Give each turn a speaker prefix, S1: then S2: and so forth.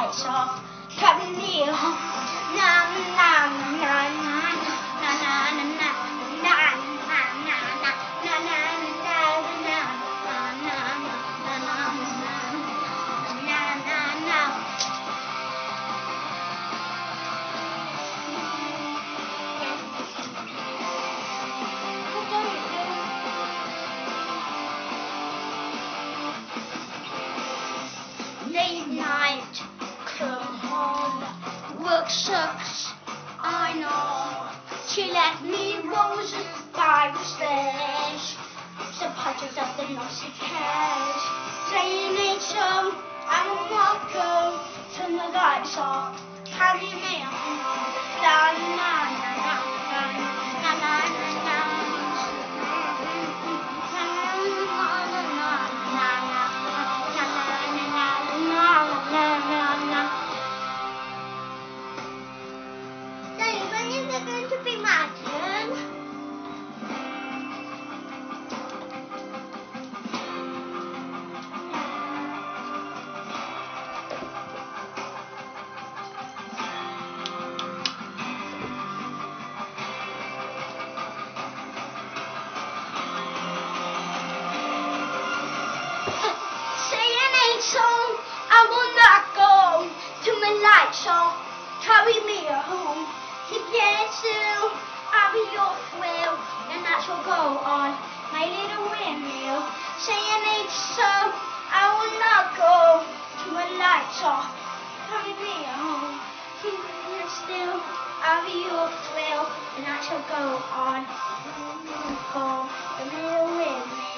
S1: lights off, carry me home. Na na na na na na na na na. Late night, come home, work sucks, I know. She left me roses by the stairs, some pictures of the lost cash. Saying ain't so, I won't walk home, turn the lights off, carry me home. La la la la la la la la la. Going to be my turn. Saying ain't so, I will not go till my lights off, carry me home. Keep your still, I'll be your thrill, and that shall go on, my little windmill. Saying ain't so, I will not go till my lights off, carry me home. Keep your still, I'll be your thrill, and that shall go on, home, the little windmill.